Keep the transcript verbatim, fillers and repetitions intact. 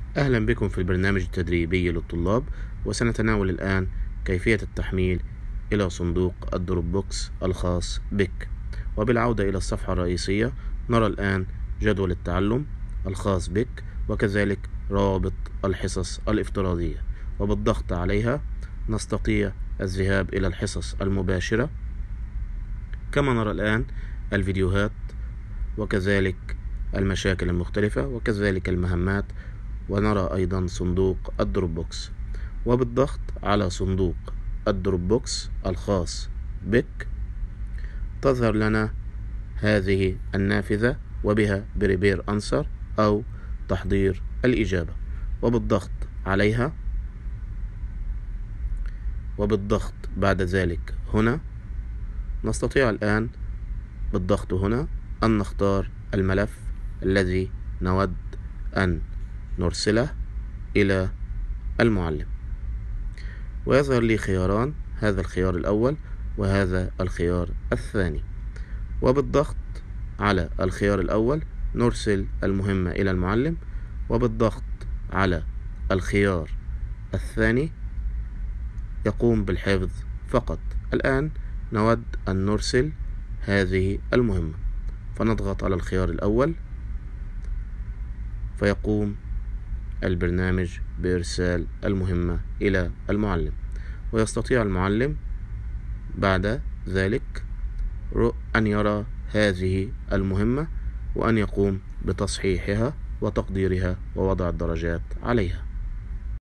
أهلا بكم في البرنامج التدريبي للطلاب، وسنتناول الآن كيفية التحميل إلى صندوق الدروب بوكس الخاص بك. وبالعودة إلى الصفحة الرئيسية نرى الآن جدول التعلم الخاص بك، وكذلك روابط الحصص الافتراضية، وبالضغط عليها نستطيع الذهاب إلى الحصص المباشرة، كما نرى الآن الفيديوهات وكذلك المشاكل المختلفة وكذلك المهمات، ونرى أيضا صندوق الدروب بوكس. وبالضغط على صندوق الدروب بوكس الخاص بك تظهر لنا هذه النافذة وبها بريبير أنسر أو تحضير الإجابة، وبالضغط عليها وبالضغط بعد ذلك هنا نستطيع الآن بالضغط هنا أن نختار الملف الذي نود أن نرسله إلى المعلم، ويظهر لي خياران، هذا الخيار الأول وهذا الخيار الثاني. وبالضغط على الخيار الأول نرسل المهمة إلى المعلم، وبالضغط على الخيار الثاني يقوم بالحفظ فقط. الآن نود أن نرسل هذه المهمة، فنضغط على الخيار الأول فيقوم البرنامج بإرسال المهمة إلى المعلم، ويستطيع المعلم بعد ذلك أن يرى هذه المهمة وأن يقوم بتصحيحها وتقديرها ووضع الدرجات عليها.